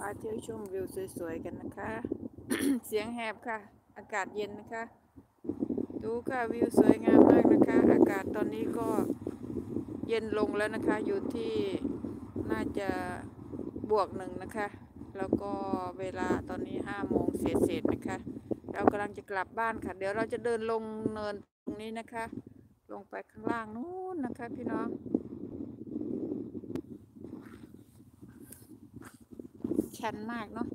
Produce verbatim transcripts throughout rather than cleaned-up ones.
าเที่ยวชมวิวสวยๆกันนะคะ เสียงแหบค่ะอากาศเย็นนะคะดูค่ะวิวสวยงามมากนะคะอากาศตอนนี้ก็เย็นลงแล้วนะคะอยู่ที่น่าจะบวกหนึ่งนะคะแล้วก็เวลาตอนนี้ห้าโมงเศษๆนะคะเรากำลังจะกลับบ้านค่ะเดี๋ยวเราจะเดินลงเนินตรงนี้นะคะลงไปข้างล่างนู้นนะคะพี่น้องชันมากเนาะ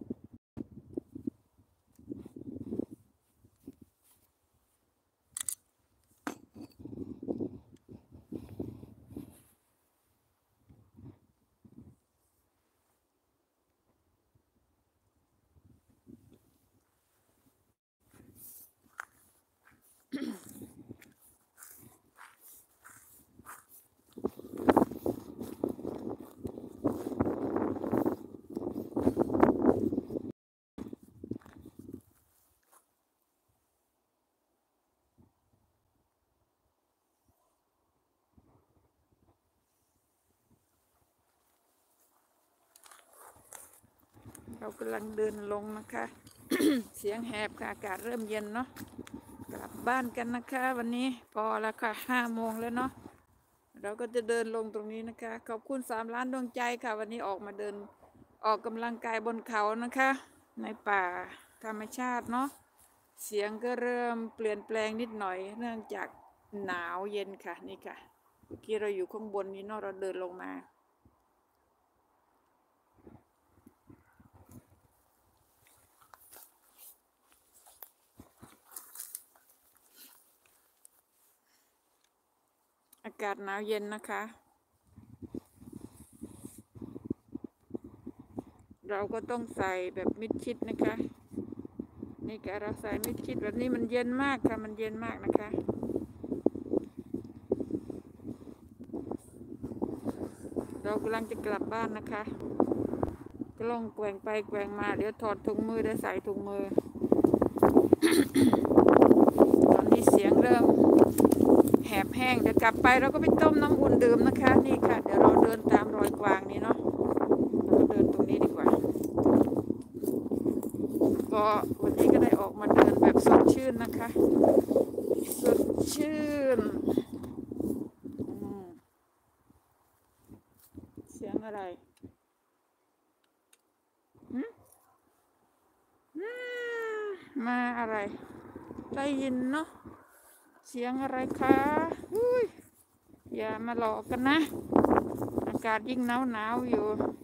เรากำลังเดินลงนะคะ เสียงแหบค่ะอากาศเริ่มเย็นเนาะกลับบ้านกันนะคะวันนี้พอแล้วค่ะห้าโมงแล้วเนาะเราก็จะเดินลงตรงนี้นะคะขอบคุณสามล้านดวงใจค่ะวันนี้ออกมาเดินออกกำลังกายบนเขานะคะในป่าธรรมชาติเนาะเสียงก็เริ่มเปลี่ยนแปลงนิดหน่อยเนื่องจากหนาวเย็นค่ะนี่ค่ะเมื่อกี้เราอยู่ข้างบนนี้เนาะเราเดินลงมาอากาศหนาวเย็นนะคะเราก็ต้องใส่แบบมิดชิดนะคะนี่ค่ะเราใส่มิดชิดแบบนี้มันเย็นมากค่ะมันเย็นมากนะคะเรากำลังจะกลับบ้านนะคะกล้องแกว่งไปแกว่งมาเดี๋ยวถอดถุงมือได้ใส่ถุงมือ ตอนนี้เสียงเริ่มแหบแห้งเดี๋ยวกลับไปเราก็ไปต้มน้ำอุ่นดื่มนะคะนี่ค่ะเดี๋ยวเราเดินตามรอยกวางนี่เนาะเราเดินตรงนี้ดีกว่าก็วันนี้ก็ได้ออกมาเดินแบบสดชื่นนะคะสดชื่นเสียงอะไรมาอะไรได้ยินเนาะเสียงอะไรคะอุ้ยอย่ามาหลอกกันนะอากาศยิ่งหนาวหนาวอยู่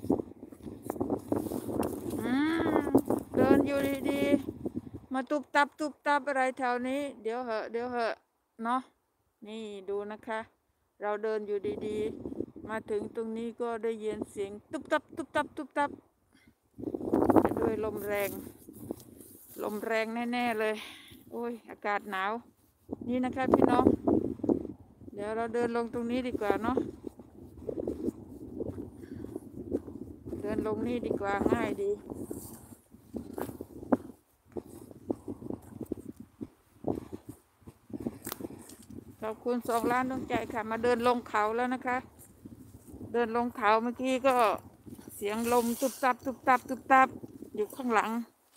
อืมเดินอยู่ดีๆมาตุบตับตุบตับอะไรแถวนี้เดี๋ยวเหอะเดี๋ยวเหอะเนาะนี่ดูนะคะเราเดินอยู่ดีๆมาถึงตรงนี้ก็ได้ยินเสียงตุบตับตุบตับตุบตับด้วยลมแรงลมแรงแน่ๆเลยโอ้ยอากาศหนาวนี่นะคะพี่น้องเดี๋ยวเราเดินลงตรงนี้ดีกว่าเนาะเดินลงนี่ดีกว่าง่ายดีขอบคุณสองล้านดวงใจค่ะมาเดินลงเขาแล้วนะคะเดินลงเขาเมื่อกี้ก็เสียงลมตุบตับตุบตับตุบตับอยู่ข้างหลัง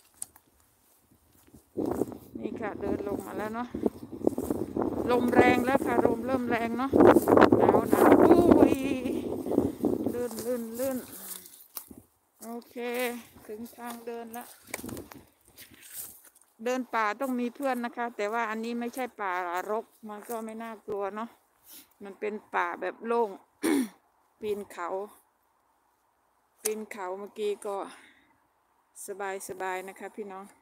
นี่ค่ะเดินลงมาแล้วเนาะลมแรงแล้วค่ะลมเริ่มแรงเนาะหนาวหนาวอุ้ยลื่นลื่นลื่นโอเคถึงทางเดินแล้วเดินป่าต้องมีเพื่อนนะคะแต่ว่าอันนี้ไม่ใช่ป่ารกมันก็ไม่น่ากลัวเนาะมันเป็นป่าแบบโล่ง ปีนเขาปีนเขาเมื่อกี้ก็สบายสบายนะคะพี่น้อง